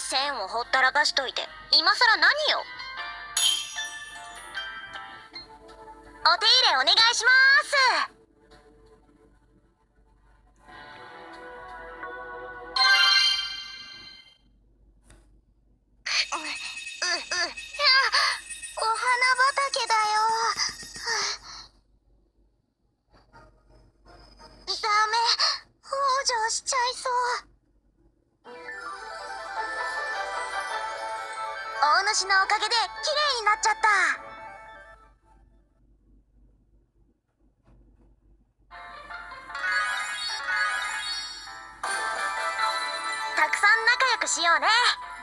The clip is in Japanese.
線をほったらかしといて今さら何よ。お手入れお願いします。お花畑だよ。ダメ、往生しちゃいそう。大主のおかげで綺麗になっちゃった。たくさん仲良くしようね。